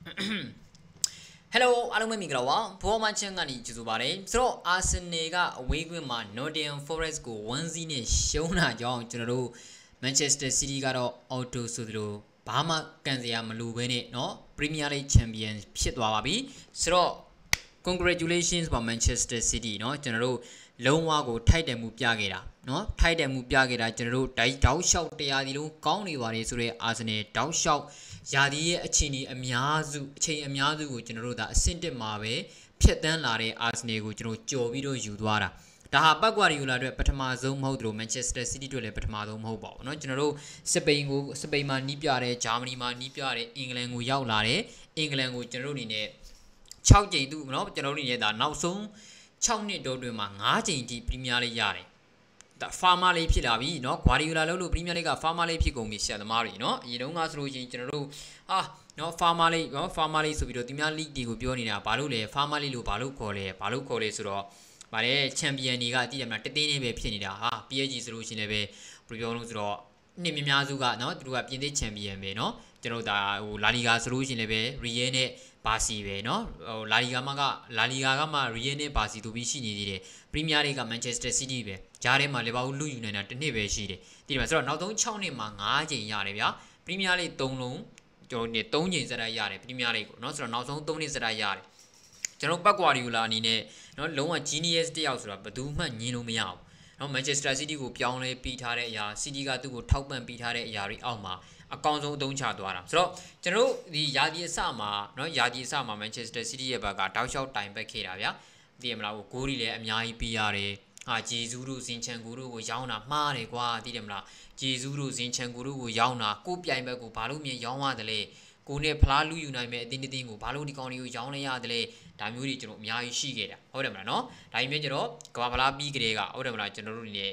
Hello အားလုံးပဲမင်္ဂလာပါဘောမချန်ကနေကြိုဆိုပါတယ်ဆိုတော့ Arsenal ကအဝေးကွင်းမှာ Nottingham Forest ကို 1-0 နဲ့ရှုံးတာကြောင့်ကျွန်တော်တို့ Manchester City ကတော့ auto ဆိုသလိုဘာမှကန်စရာမလိုဘဲနဲ့เนาะ Premier League Champion ဖြစ်သွားပါပြီဆိုတော့ congratulations ပါ Manchester City เนาะကျွန်တော်တို့လုံးဝကိုထိုက်တယ်မှုပြခဲ့တာเนาะထိုက်တယ်မှုပြခဲ့တာကျွန်တော်တို့တောက်လျှောက်တရားဒီလုံးကောင်းနေပါတယ်ဆိုတော့ Arsenal တောက်လျှောက်ယာဒီရဲ့အချိန်အများစုကိုကျွန်တော်တို့ဒါအဆင့်တက်မှာပဲဖြတ်တန်းလာတဲ့ Arsenal ကိုကျွန်တော်ကြော်ပြီးတော့ယူသွားတာဒါဟာပတ်ကွာရီယူလာအတွက်ပထမဆုံးမဟုတ်သလို Manchester City အတွက်လည်းပထမဆုံးမဟုတ်ပါဘူးเนาะကျွန်တော်တို့စပိန်မှာနီးပြတယ်ဂျာမနီမှာနီးပြတယ်အင်္ဂလန်ကိုရောက်လာတယ်အင်္ဂလန်ကိုကျွန်တော်တို့အနေနဲ့6ကြိမ်သူ့เนาะကျွန်တော်တို့အနေနဲ့ဒါနောက်ဆုံး6နှစ်တောတွင်မှာ9ကြိမ်ထိပရီးမီးယားလိဂ်ရတယ်ဒါဖာမာလေးဖြစ်လာပြီเนาะဂွာဒီယိုလာလို့ပရီးမီးယားလိဂ်ကဖာမာလေးဖြစ်ကုန်ပြီဆရာသမားတွေเนาะအရင်တုန်းကဆိုလို့ရှိရင်ကျွန်တော်တို့เนาะဖာမာလေးဆိုပြီးတော့ဒီများလိဂ်တွေကိုပြောနေတာဘာလို့လဲဖာမာလေးလို့ဘာလို့ခေါ်လဲဆိုတော့ဗါတဲ့ချန်ပီယံတွေကတည်တယ်မလားတသိန်းလေးပဲဖြစ်နေတာဟာ PSG ဆိုလို့ရှိရင်လည်းပဲဘယ်လိုပြောလို့ဆိုတော့နှစ်များစုကเนาะသူတို့ကပြင်သစ်ချန်ပီယံပဲเนาะကျွန်တော်ဒါဟိုလာလီဂါဆိုလို့ရှိရင်လည်းပဲရီယယ်နဲ့ဘာစီပဲเนาะဟိုလာလီဂါကမှရီယယ်နဲ့ဘာစီတို့ပြီးရှိနေသေးတယ်ပရီးမီးယားလိဂ်ကမန်ချက်စတာစီးတီးပဲဂျားထဲမှာလီဗာပူးလူယူနိုင်တာတစ်နှစ်ပဲရှိတယ်ဒီမှာဆိုတော့နောက်ဆုံး6နှစ်မှာ9ကြိမ်ရတယ်ဗျာပရီးမီးယားလိဂ်3လုံးကျွန်တော်နေ3ကြိမ်စတိုက်ရတယ်ပရီးမီးယားလိဂ်ကိုเนาะဆိုတော့နောက်ဆုံး3နှစ်စတိုက်ရတယ်ကျွန်တော်ပတ်ကွာရီယူလာအနေနဲ့เนาะလုံးဝ genius တယောက်ဆိုတာဘယ်သူမှညင်လို့မရဘူးเนาะ Manchester City ကိုပြောင်းလဲပြီးထားတဲ့အရာ City ကသူ့ကိုထောက်ပံ့ပြီးထားတဲ့အရာတွေအောက်မှာအကောင်းဆုံးအသုံးချသွားတာဆိုတော့ကျွန်တော်တို့ဒီယာဒီအစမှာเนาะယာဒီအစမှာ Manchester City ရဲ့ဘက်ကတောက်လျှောက်တိုင်ပတ်ခဲ့တာဗျာသိရမလားဟိုဂိုးတွေလည်းအများကြီးပြီးရတယ်ဂျေဇူးတို့ဇင်ချန်ကိုတို့ကိုရောင်းတာမှားတယ်ကွာသိတယ်မလားဂျေဇူးတို့ဇင်ချန်ကိုတို့ကိုရောင်းတာကိုပြိုင်ဘက်ကိုဘာလို့မြင်ရောင်းရတယ်လဲကိုနဲ့ဖလားလူယူနိုင်မဲ့အတင်းတင်းကိုဘာလို့ဒီကောင်တွေကိုရောင်းလိုက်ရတယ်လဲဒါမျိုးတွေကျွန်တော်အများကြီးရှိခဲ့တာဟုတ်တယ်မလားနော်ဒါပေမဲ့ကျွန်တော်ကဘာဖလားပြီးကြတဲ့ကဟုတ်တယ်မလားကျွန်တော်တို့နေ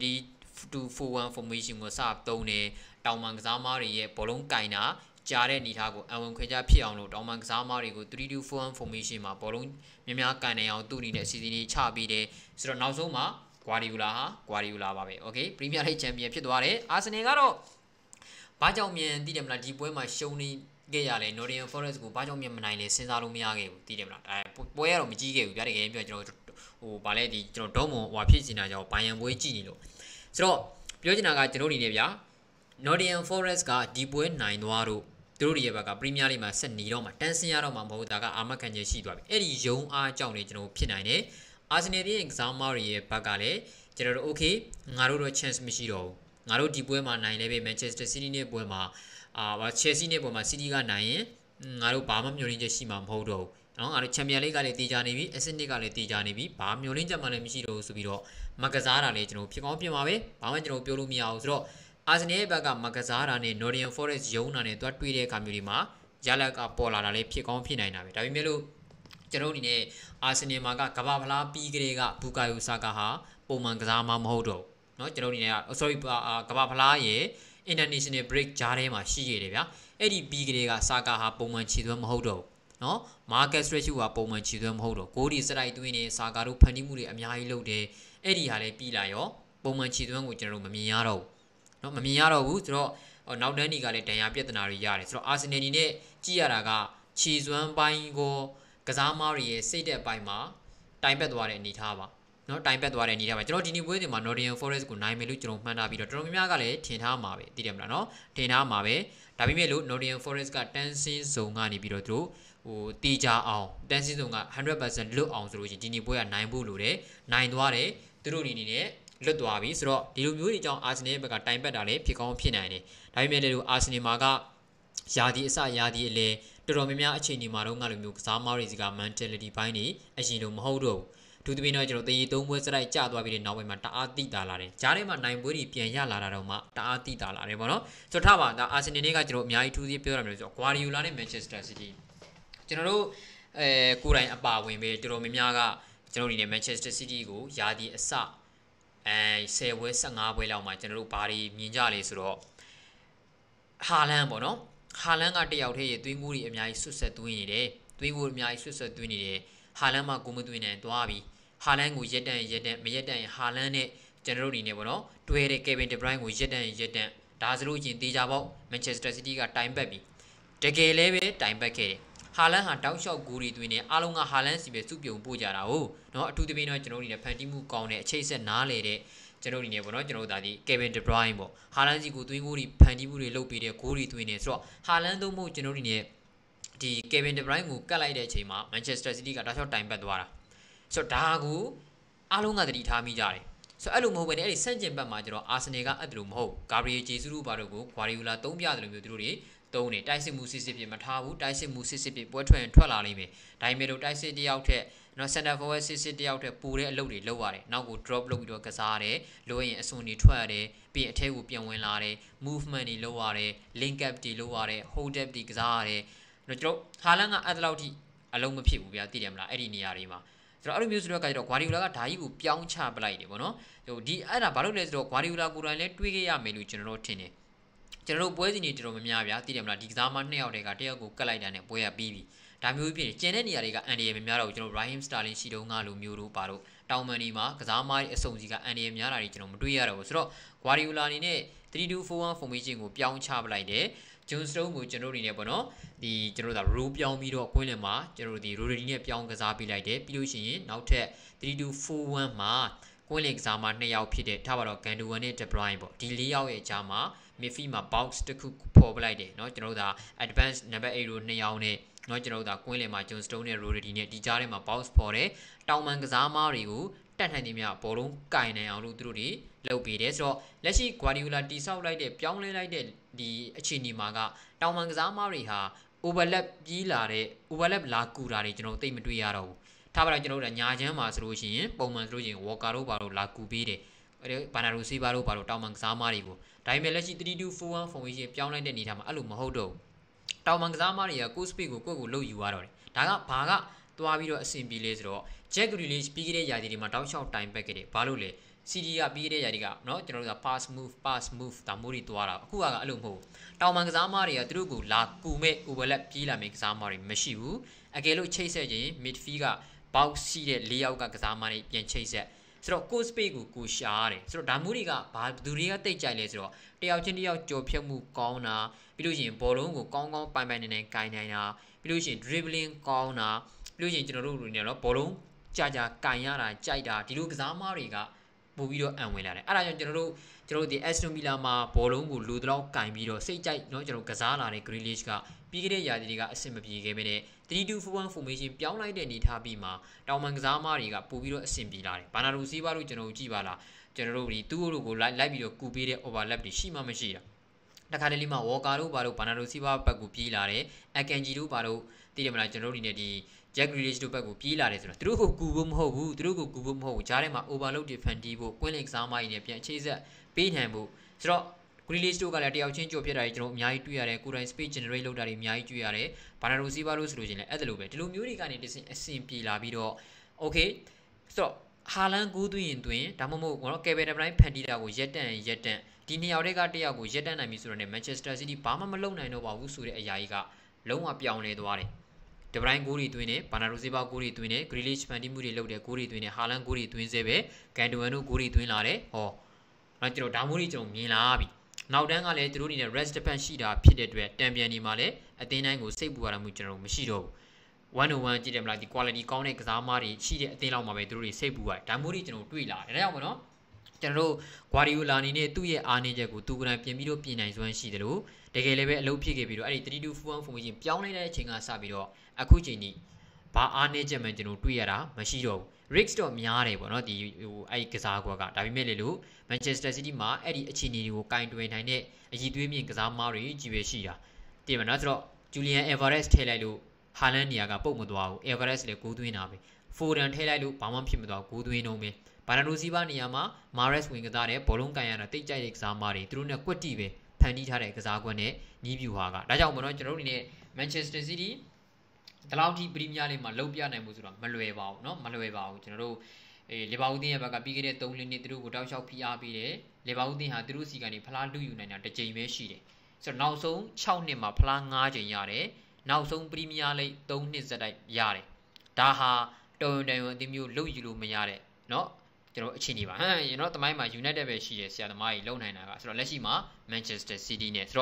3-2-4-1 formation ကိုစသုံးတယ်တောင်ပန်ကစားမားတွေရဲ့ဘောလုံးကင်တာကြားတဲ့အနေထားကိုအဝင်ခွဲခြားဖြစ်အောင်လို့တောင်ပန်ကစားမားတွေကို3-2-4-1 formation မှာဘောလုံးများကင်နိုင်အောင်သူ့အနေနဲ့အစီအစဉ်တွေချပြီးတယ်ဆိုတော့နောက်ဆုံးမှာဂွာဒီယိုလာပါပဲโอเคပရီးမီးယားလိဂ်ချန်ပီယံဖြစ်သွားတယ်အာဆင်နယ်ကတော့ဘာကြောင့်မြန်သိတယ်မလားဒီပွဲမှာရှုံးနေခဲ့ရလဲ Nottingham Forest ကိုဘာကြောင့်မြန်မနိုင်လဲစဉ်းစားလို့မရခဲ့ဘူးသိတယ်မလားပွဲကတော့မကြီးခဲ့ဘူးဗျာတကယ်ပြောကျွန်တော်ဟိုဗာလဲဒီကျွန်တော်ဒေါမွန်ဟိုဖြစ်နေတာကြောင့်ဘိုင်ယန်ပွဲကြည့်နေလို့ဆိုတော့ပြောချင်တာကကျွန်တော်အနေနဲ့ဗျာ Nottingham Forest ကဒီပွဲနိုင်သွားတော့သူတို့ရဲ့ဘက်ကပရီးမီးယားလိဂ်မှာဆက်နေတော့မှတန်းစင်ရတော့မှမဟုတ်တာကအာမခံချက်ရှိသွားပြီအဲ့ဒီယုံအားကြောင့်လေကျွန်တော်ဖြစ်နိုင်တယ်အာဆင်နယ်ရဲ့ကစားမားတွေရဲ့ဘက်ကလည်းကျွန်တော်တို့ okay ငါတို့တော့ chance မရှိတော့ဘူးငါတို့ဒီပွဲမှာနိုင်လဲပဲ Manchester City နဲ့ပွဲမှာChelsea နဲ့ပွဲမှာ City ကနိုင်ရင်ငါတို့ဘာမှမျှော်လင့်ချက်ရှိမှာမဟုတ်တော့ဘူးเนาะငါတို့ Champions League ကလည်းတည်ကြနေပြီ Ascent ကလည်းတည်ကြနေပြီဘာမျှော်လင့်ချက်မှလည်းမရှိတော့ဘူးဆိုပြီးတော့မကစားတာလေကျွန်တော်ဖြစ်ကောင်းပြင်ပါပဲဘာမှကျွန်တော်ပြောလို့မရဘူးဆိုတော့အာဆင်နယ်ရဲ့ဘက်ကမကစားတာနဲ့ Nottingham Forest ယုံတာနဲ့တွားတွေ့တဲ့အခါမျိုးဒီမှာရလက်ကပေါ်လာတာလေဖြစ်ကောင်းဖြစ်နိုင်တာပဲဒါပေမဲ့လို့ကျွန်တော်အနေနဲ့အာဆင်နယ်မှာကကဘာဖလားပြီးကလေးကဘူကာယိုဆာကာဟာပုံမှန်ကစားမှမဟုတ်တော့ဘူးเนาะကျွန်တော်အနေနဲ့sorryကဘာဖလားရဲ့ international break ကြားထဲမှာရှိရတယ်ဗျာအဲ့ဒီပြီးကလေးကဆာကာဟာပုံမှန်ခြေသွမ်းမဟုတ်တော့ဘူးเนาะ Marcus Rashford ကပုံမှန်ခြေသွမ်းမဟုတ်တော့ဂိုးဒီစတိုက်သွင်းနေဆာကာတို့ဖန်တီးမှုတွေအများကြီးလုပ်တယ်အဲ့ဒီဟာလည်းပြီးလာရောပုံမှန်ခြေသွမ်းကိုကျွန်တော်တို့မမြင်ရတော့ဘူးเนาะမမြင်ရတော့ဘူးဆိုတော့နောက်တန်းဒီကလည်းဒဏ်ရာပြဿနာတွေရတယ်ဆိုတော့အာဆင်နယ်နဲ့ကြည့်ရတာကခြေစွမ်းပိုင်းကိုကစားမားတွေရဲ့စိတ်သက်ပိုင်းမှာတိုင်ပတ်သွားတဲ့အနေထားပါเนาะတိုင်ပတ်သွားတဲ့အနေထားပါကျွန်တော်ဒီနေ့ပွဲစဉ်မှာ Nottingham Forest ကိုနိုင်မယ်လို့ကျွန်တော်မှန်းထားပြီးတော့တော်တော်များများကလည်းထင်ထားမှာပဲသိတယ်မလားเนาะထင်ထားမှာပဲဒါပေမဲ့လို့ Nottingham Forest ကတန်းစင်းဇုံကနေပြီးတော့သူတို့ဟိုတီးကြအောင်တန်းစင်းဇုံက 100% လွတ်အောင်ဆိုလို့ရှိရင်ဒီနေ့ပွဲကနိုင်ဖို့လိုတယ်နိုင်သွားတယ်သူတို့အနေနဲ့လွတ်သွားပြီဆိုတော့ဒီလိုမျိုးတွေကြောင့်အာဆင်နယ်ဘက်ကတိုင်ပတ်တာလည်းဖြစ်ကောင်းဖြစ်နိုင်တယ်ဒါပေမဲ့လည်းအာဆင်နယ်မှာကယာဒီအစယာဒီအလေတော်တော်များများအချိန်ဒီမှာတော့ငါလိုမျိုးကစားမားတွေက mentality ဘိုင်းနေအရင်လိုမဟုတ်တော့ဘူးသူတပင်းတော့ကျွန်တော်တရေသုံးပွဲစတိုက်ကျသွားပြီးတဲ့နောက်ပိုင်းမှာတအားတိတာလာတယ်ဂျားထဲမှာနိုင်ပွဲတွေပြန်ရလာတာတော့မှတအားတိတာလာတယ်ပေါ့နော်ဆိုတော့ထားပါဒါအာဆင်နယ်ကကျွန်တော်အများကြီးထူးစီးပြောရမယ်ဆိုတော့ဂွာဒီယိုလာနဲ့ Manchester City ကျွန်တော်တို့ကိုယ်တိုင်အပါဝင်ပဲတော်တော်များများကကျွန်တော်ဒီနေ့ Manchester City ကိုယာဒီအစ10ပွဲ15ပွဲလောက်မှာကျွန်တော်တို့ဘာတွေမြင်ကြလဲဆိုတော့ဟာလန်ပေါ့နော်ဟာလန်ကတယောက်တည်းရဲ့သွင်းကူးတွေအများကြီးဆွတ်ဆက်သွင်းနေတယ်သွင်းကူးအများကြီးဆွတ်ဆက်သွင်းနေတယ်ဟာလန်မှာကိုမသွင်းနိုင်သွားပြီဟာလန်ကိုရက်တန့်မရက်တန့်ဟာလန်နဲ့ကျွန်တော်တို့အနေနဲ့ပေါ့နော်တွဲတဲ့ Kevin De Bruyne ကိုရက်တန့်ဒါဆိုလို့ချင်းတေချာပေါ့ Manchester City ကတိုင်ပတ်ပြီတကယ်လည်းပဲတိုင်ပတ်ခဲ့တယ်ဟာလန်ဟာတောက်လျှောက်ဂူရီသွင်းနေအားလုံးကဟာလန်စီပဲစုပြုံပို့ကြတာဟုတ်နော်အထူးသဖြင့်တော့ကျွန်တော်တို့နေဖန်တီးမှုကောင်းတဲ့အချိတ်ဆက်နားလေတဲ့ကျွန်တော်တို့နေပေါ့နော်ကျွန်တော်တို့ဒါဒီ Kevin De Bruyne ပေါ့ဟာလန်စီကိုသွင်းဂူရီဖန်တီးမှုတွေလုပ်ပေးတဲ့ဂူရီသွင်းနေဆိုတော့ဟာလန်သုံးဖို့ကျွန်တော်တို့နေဒီ Kevin De Bruyne ကိုကတ်လိုက်တဲ့အချိန်မှာ Manchester City ကတောက်လျှောက်တိုင်ပတ်သွားတာဆိုတော့ဒါကိုအားလုံးကသတိထားမိကြတယ်ဆိုတော့အဲ့လိုမဟုတ်ဘဲနဲ့အဲ့ဒီဆန့်ကျင်ဘက်မှာကျွန်တော်အာဆင်နယ်ကအဲ့လိုမဟုတ်ဂါဘရီယယ်ဂျေဆူးတို့ဘာတို့ကိုဂွာရီယိုလာသုံးပြတယ်လို့မျိုးသူတို့တွေသုံးနေတိုက်စစ်မှုစစ်စစ်ပြမထားဘူးတိုက်စစ်မှုစစ်စစ်ပြပွဲထွက်လာလိမ့်မယ်ဒါပေမဲ့လို့တိုက်စစ်တယောက်ထက်နော် center forward စစ်စစ်တယောက်ထက်ပိုတဲ့အလုပ်တွေလုပ်ရတယ်နောက်ကို drop လုပ်ပြီးတော့ကစားရတယ်လိုရင်အစွန်တွေထွက်ရတယ်ပြီးရင်အထဲကိုပြန်ဝင်လာတယ် movement တွေလုပ်ရတယ် link up တွေလုပ်ရတယ် hold up တွေကစားရတယ်နော်ကျွန်တော်ဟာလန်ကအဲ့လောက်ထိအလုံးမဖြစ်ဘူးဗျာသိတယ်မလားအဲ့ဒီနေရာတွေမှာဆိုတော့အဲ့လိုမျိုးဆိုတော့ကကြတော့ဂွာဒီယိုလာကဓာကြီးကိုပြောင်းချပလိုက်တယ်ပေါ့နော်ဟိုဒီအဲ့ဒါဘာလို့လဲဆိုတော့ဂွာဒီယိုလာကိုယ်တိုင်လည်းတွေးခဲ့ရမယ်လို့ကျွန်တော်တို့ထင်တယ်ကျွန်တော်တို့ပွဲစဉ်တွေတော်တော်များများဗျာသိတယ်မလားဒီကစားမ2ယောက်တည်းကတယောက်ကိုကတ်လိုက်တာနဲ့ပွဲရပြီးပြီဒါမျိုးဖြစ်နေကျန်တဲ့နေရာတွေကအန်ဒီရယ်များတော့ကျွန်တော် Raheem Sterling ရှိတုန်းကလိုမျိုးတို့ပါတော့တောင်မန်ဒီမှာကစားမအစုံစီကအန်ဒီရယ်များတာတွေကျွန်တော်မတွေးရတော့ဘူးဆိုတော့ဂွာဒီယိုလာအနေနဲ့ 3-2-4-1 formation ကိုပြောင်းချပလိုက်တယ်ဂျွန်စတုန်းကိုကျွန်တော်တို့အနေနဲ့ပေါ့နော်ဒီကျွန်တော်တို့ row ပြောင်းပြီးတော့ကွင်းလင်မှာကျွန်တော်တို့ဒီ Rodri နဲ့ပြောင်းကစားပေးလိုက်တယ်ပြီးလို့ရှိရင်နောက်ထပ် 3-2-4-1 မှာကွင်းလင်ကစားမ2ယောက်ဖြစ်တဲ့ထားပါတော့ Gundogan နဲ့ De Bruyne ပေါ့ဒီ4ယောက်ရဲ့အကြားမှာ midfield မှာ box တစ်ခုပေါ်ပလိုက်တယ်เนาะကျွန်တော်တို့ဒါ advance number 8တို့2ယောက်နဲ့เนาะကျွန်တော်တို့ဒါကွင်းလင်မှာ John Stone နဲ့ Rodri နဲ့ဒီကြားထဲမှာ box ပေါ်တယ်တောင်မန်ကစားမတွေကိုတက်ထိုင်နေမြဘောလုံးကင်နိုင်အောင်လို့သူတို့တွေလုပ်ပေးတယ်ဆိုတော့လက်ရှိ Guardiola တိဆောက်လိုက်တဲ့ပြောင်းလဲလိုက်တဲ့ဒီအခြေအနေမှာကတောင်မန်ကစားမတွေဟာ overlap ပြီးလာတဲ့ overlap လာကူတာတွေကျွန်တော်သိမတွေ့ရတော့ဘူးထားပါတော့ကျွန်တော်တို့ညာချမ်းမှာဆိုလို့ရှိရင်ပုံမှန်ဆိုလို့ရှိရင် Walker တို့ဘာလို့လာကူပေးတယ်ဘာနာရိုစီဘာတို့ဘာလို့တောင်မန်ကစားမတွေကိုဒါပေမဲ့လက်ရှိ 3-2-4-1 formation ပြောင်းလိုက်တဲ့အနေထားမှာအဲ့လိုမဟုတ်တော့ဘူးတောင်မန်ကစားမတွေကကိုယ် speed ကိုကိုယ့်ကိုလှုပ်ယူရတော့တယ်ဒါကဘာကသွားပြီးတော့အဆင်ပြေလဲဆိုတော့ Jack Grealish ပြီးခဲ့တဲ့ယာတီတွေမှာတောက်လျှောက်တိုင်ပက်ခဲ့တယ်ဘာလို့လဲ CD ကပြီးခဲ့တဲ့ယာတီကเนาะကျွန်တော်တို့က pass move ဒါမျိုးတွေသွားတာအခုကအဲ့လိုမဟုတ်တောင်မန်ကစားမတွေကသူတို့ကိုလာကူမဲ့ overlap ပြေးလာမဲ့ကစားမတွေမရှိဘူးအကယ်လို့ချိတ်ဆက်ခြင်း midfield က box ရှိတဲ့၄ယောက်ကကစားမတွေပြန်ချိတ်ဆက်ဆိုတော့ကို space ကိုကိုရှာရတယ်ဆိုတော့ဒါမျိုးတွေကဘာသူတွေကတိတ်ကြိုက်လဲဆိုတော့တယောက်ချင်းတယောက်ကြော်ဖြတ်မှုကောင်းတာပြီးလို့ရှိရင်ဘောလုံးကိုကောင်းကောင်းပိုင်ပိုင်နိုင်ကိုင်နိုင်တာပြီးလို့ရှိရင် dribbling ကောင်းတာပြီးလို့ရှိရင်ကျွန်တော်တို့လူတွေနော်ဘောလုံးကြာကင်ရတာကြိုက်တာဒီလိုကစားမတွေကပို့ပြီးတော့အံဝင်လာတယ်အဲ့ဒါကြောင့်ကျွန်တော်တို့ဒီ Aston Villa မှာဘောလုံးကိုလူတော့ကင်ပြီးတော့စိတ်ကြိုက်နော်ကျွန်တော်ကစားလာတဲ့ Grealish ကပြီးခဲ့တဲ့ရာသီတွေကအဆင်မပြေခဲ့ပဲနဲ့ 3-2-4-1 formation ပြောင်းလိုက်တဲ့အနေထားပြီးမှာတောင်မန်ကစားမတွေကပို့ပြီးတော့အဆင်ပြေလာတယ်ဘာနာရိုစီဘာတို့ကျွန်တော်တို့ကြည့်ပါလားကျွန်တော်တို့ဒီသူ့တို့ကိုလိုက်ပြီးတော့ကူပေးတဲ့ overlap တွေရှိမှမရှိတာတခါတလေမှာ Walker တို့ဘာတို့ဘာနာရိုစီဘာဘက်ကိုပြေးလာတယ် Akanji တို့ဘာတို့သိတယ်မလားကျွန်တော်တို့ဒီနေ့ဒီ Jack Grealish တို့ဘက်ကိုပြေးလာတယ်ဆိုတော့သူတို့ကိုကူဖို့မဟုတ်ဘူးသူတို့ကိုကူဖို့မဟုတ်ဘူးဂျားထဲမှာ overload defend တီးဖို့ကွင်းလင်ကစားမကြီးနဲ့ပြန်ချိတ်ဆက်ပေးနိုင်ဖို့ဆိုတော့ Grealish တို့ကလည်းတယောက်ချင်းကြော်ပြစ်တာတွေကျွန်တော်အများကြီးတွေ့ရတယ်ကိုယ်တိုင် space generate လုပ်တာတွေအများကြီးတွေ့ရတယ်ဘာနာရိုစီဘာလို့ဆိုလို့ချင်းလည်းအဲ့ဒါလိုပဲဒီလိုမျိုးတွေကနေတစင်အဆင်ပြေလာပြီးတော့ okay ဆိုတော့ဟာလန်ကိုသွင်းရင်သွင်းဒါမှမဟုတ်ဘောနော် Kevin De Bruyne ဖန်တီးတာကိုရက်တန့်ဒီနှစ်ယောက်တည်းကတယောက်ကိုရက်တန့်နိုင်ပြီဆိုတော့ね Manchester City ဘာမှမလုပ်နိုင်တော့ပါဘူးဆိုတဲ့အရာကြီးကလုံးဝပြောင်းလဲသွားတယ်De Bruyne ဂိုးတွေသွင်းတယ်ဘာနာရိုစီဘာဂိုးတွေသွင်းတယ် Grealish ဖန်တီးမှုတွေလုပ်တယ်ဂိုးတွေသွင်းတယ်ဟာလန်ဂိုးတွေသွင်းစေပဲ Gundogan တို့ဂိုးတွေသွင်းလာတယ်ဟောအဲ့ကျွန်တော်ဒါမျိုးတွေကျွန်တော်မြင်လာပြီနောက်တန်းကလည်းသူတို့အနေနဲ့ rest defense ရှိတာဖြစ်တဲ့အတွက်တံပြန်ဒီမှာလည်းအသင်းတိုင်းကိုစိတ်ပူရတာမျိုးကျွန်တော်မရှိတော့ဘူး1-on-1ကြည့်တယ်မလားဒီ quality ကောင်းတဲ့ကစားမတွေရှိတဲ့အသင်းလောက်မှာပဲသူတို့တွေစိတ်ပူရတယ်ဒါမျိုးတွေကျွန်တော်တွေ့လာတယ်ဒါကြောင့်မနော်ကျွန်တော်တို့ Guardiola အနေနဲ့သူ့ရဲ့အားနည်းချက်ကိုသူကလည်းပြင်ပြီးတော့ပြင်နိုင်စွမ်းရှိတယ်လို့တကယ်လည်းပဲအလုပ်ဖြစ်ခဲ့ပြီးတော့အဲ့ဒီ 3-2-4-1 formation ပြောင်းလိုက်တဲ့အချိန်ကစပြီးတော့အခုချိန်ထိဘာအားနည်းချက်မှကျွန်တော်တွေ့ရတာမရှိတော့ဘူး risk တော့များတယ်ပေါ့နော်ဒီအဲ့ကစားကွက်ကဒါပေမဲ့လေလို့ Manchester City မှာအဲ့ဒီအခြေအနေတွေကိုကင်တွယ်နိုင်တဲ့အည်သွေးမြင့်ကစားမားတွေကြီးပဲရှိတာတည်မနော်ဆိုတော့ Julian Alvarez ထည့်လိုက်လို့ဟာလန်နေရာကပုတ်မသွားဘူး Alvarez လည်းဂိုးသွင်းတာပဲ Foden ထည့်လိုက်လို့ဘာမှဖြစ်မသွားဘူးဂိုးသွင်းတော့ပဲဘာနာရိုစီဘာနေရာမှာ Mahrez ဝင်ကစားတဲ့ဘောလုံးကန်ရတာတိတ်ကြိုက်တဲ့ကစားမားတွေသူတို့နဲ့ကွက်တီပဲဖန်တီးထားတဲ့ကစားကွက်နဲ့ညီးပြူဟာကဒါကြောင့်မနော်ကျွန်တော်တို့အနေနဲ့ Manchester City ဒီလောက်ထိပရီးမီးယားလိဂ်မှာလုံပြနိုင်မှုဆိုတော့မလွယ်ပါဘူးเนาะမလွယ်ပါဘူးကျွန်တော်တို့လီဗာပူးတင်းရဲ့ဘက်ကပြီးခဲ့တဲ့3 နှစ်သူတို့ကိုတောက်လျှောက်ဖိအားပေးတယ်လီဗာပူးတင်းဟာသူတို့စီကနေဖလားလူယူနိုင်တာတစ်ကြိမ်ပဲရှိတယ်ဆိုတော့နောက်ဆုံး6နှစ်မှာဖလား9ကြိမ်ရတယ်နောက်ဆုံးပရီးမီးယားလိဂ်3နှစ်ဆက်တိုက်ရတယ်ဒါဟာတော်ရုံအသင်းမျိုးလုံယူလို့မရတဲ့เนาะကျွန်တော်အခြေအနေပါကျွန်တော်တမိုင်းမှာ United ပဲရှိတယ်ဆရာသမားကြီးလုံနိုင်တာကဆိုတော့လက်ရှိမှာ Manchester City နဲ့ဆိုတော့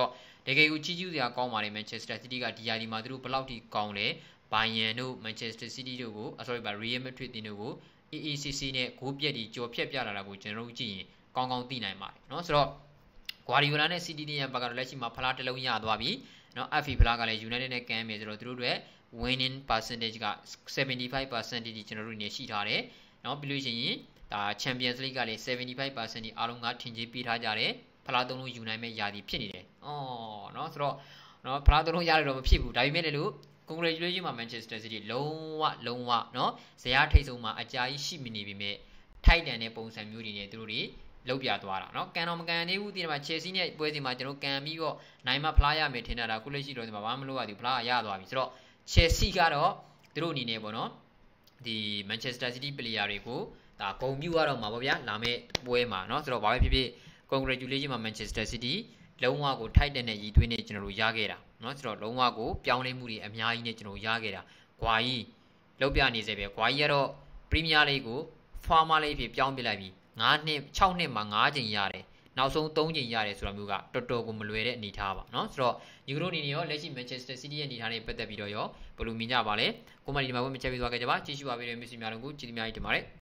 တကယ်ကိုကြီးကျူးစရာကောင်းပါတယ် Manchester City ကဒီယာဒီမှာသူတို့ဘယ်လောက်ထိကောင်းလဲ Bayern တို့ Manchester City တို့ကို sorry ပါ Real Madrid တင်တို့ကို AACC နဲ့ဂိုးပြက်ဒီကြော်ဖြတ်ပြလာတာကိုကျွန်တော်တို့ကြည့်ရင်ကောင်းကောင်းသိနိုင်ပါတယ်เนาะဆိုတော့ Guardiola နဲ့ City ရဲ့ဘက်ကတော့လက်ရှိမှာဖလားတစ်လုံးရသွားပြီเนาะ FA ဖလားကလည်း United နဲ့ကမ်းမယ်ဆိုတော့သူတို့တွေ winning percentage က 75% ဒီကျွန်တော်တို့နေရှိထားတယ်เนาะပြီးလို့ရှိရင်ဒါ Champions League ကလည်း 75% ဒီအားလုံးကထင်ကြီးပေးထားကြတယ်ဖလားသုံးလုံးယူနိုင်မဲ့ယာတီဖြစ်နေတယ်။အော်เนาะဆိုတော့เนาะဖလားသုံးလုံးရတယ်တော့မဖြစ်ဘူးဒါပေမဲ့လည်းလို့ congratulation မှာ Manchester City လုံးဝเนาะဇယားထိတ်ဆုံးမှာအကြာကြီးရှိမနေပြီမဲ့ထိုက်တန်တဲ့ပုံစံမျိုးတွေနဲ့သူတို့တွေလောက်ပြသွားတာเนาะကန်တော့မကန်သေးဘူးဒီမှာ Chelsea နဲ့ပွဲစဉ်မှာကျွန်တော်ကန်ပြီးတော့နိုင်မှဖလားရမယ်ထင်တာခုလက်ရှိတော့ဒီမှာဘာမှမလုပ်ရသေးဘူးဖလားရသွားပြီဆိုတော့ Chelsea ကတော့သူတို့အနေနဲ့ပေါ့เนาะဒီ Manchester City player တွေကိုဒါဂုံပြူရတော့မှာပေါ့ဗျာလာမယ့်ပွဲမှာเนาะဆိုတော့ဘာပဲဖြစ်ဖြစ် congratulation မှာ Manchester City လုံးဝကိုထိုက်တဲ့နဲ့ရည်သွေးနဲ့ကျွန်တော်တို့ရခဲ့တာเนาะဆိုတော့လုံးဝကိုပြောင်းလဲမှုတွေအများကြီးနဲ့ကျွန်တော်ရခဲ့တာဂွာကြီးလောက်ပြနေစေပဲဂွာကြီးကတော့ Premier League ကို Farmer League ဖြစ်ပြောင်းပြလိုက်ပြီ6နှစ်မှာ9ချိန်ရတယ်နောက်ဆုံး3ချိန်ရတယ်ဆိုတာမျိုးကတော်တော်ကိုမလွယ်တဲ့အနေထားပါเนาะဆိုတော့ဒီကနေ့အနေနဲ့ရောလက်ရှိ Manchester City ရဲ့အနေထားတွေပတ်သက်ပြီးတော့ရောဘယ်လိုမြင်ကြပါလဲကိုမဒီမှာဝင်မချက်ပြီးသွားခဲ့ကြပါကြည့်ရှုပါပေးတဲ့မိတ်ဆွေများတို့ကိုကျေးဇူးများကြီးတင်ပါတယ်